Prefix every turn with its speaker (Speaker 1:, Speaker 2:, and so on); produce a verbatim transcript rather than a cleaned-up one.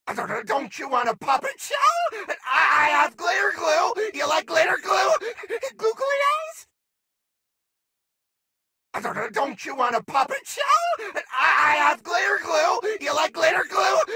Speaker 1: Don't you want a puppet show? I have glitter glue. You like glitter glue? Googly eyes? Don't you want a puppet show? I have glitter glue. You like glitter glue?